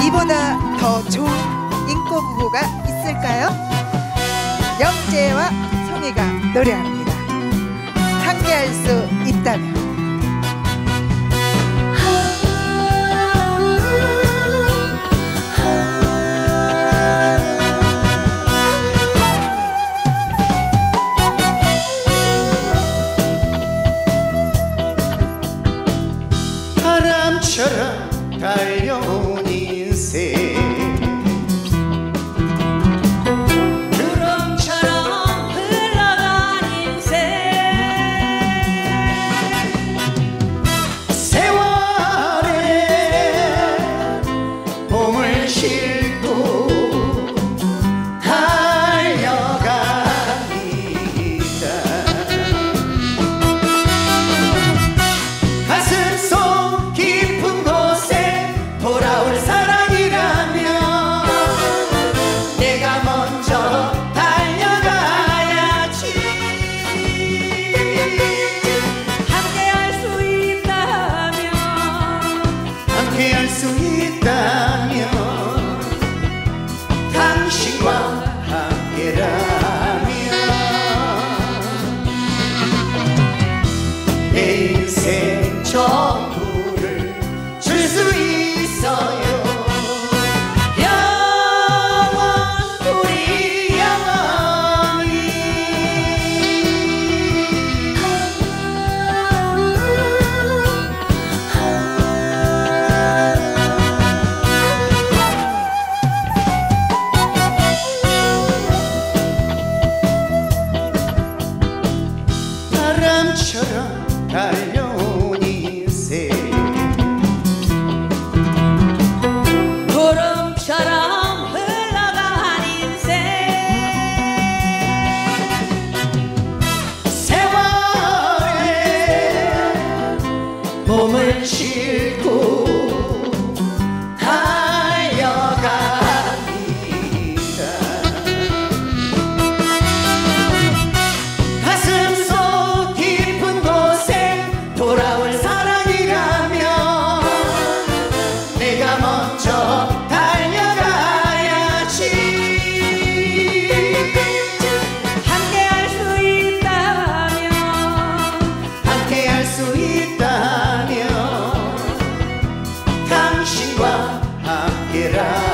이보다 더 좋은 인꼬 부부가 있을까요? 영재와 송이가 노래합니다. 함께할 수 있다면. 바람처럼 달려온 인생 구름처럼 흘러간 인생 세월에 몸을 싣고 달려갑니다. 가슴속 깊은 곳에 돌아올 사랑이라면 내가 먼저 달려가야지. 함께할 수 있다면 함께할 수 있다면 당신과 함께라면 내 인생 전부를 줄 수 있어요. 영원 우리 영원히. 바람처럼 달려온 인생 구름처럼 흘러간 인생 세월에 몸을 싣고 달려갑니다. 가슴속 깊은 곳에 돌아올 사랑이라면 내가 먼저 달려가야지. 함께할 수 있다면 함께할 수 있다면 당신과 함께라.